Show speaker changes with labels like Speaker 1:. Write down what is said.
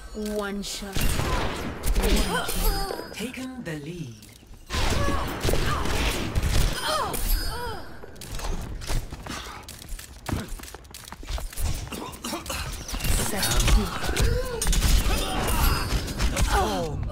Speaker 1: One shot. One kill.
Speaker 2: Taken the lead.
Speaker 1: Set.
Speaker 2: Oh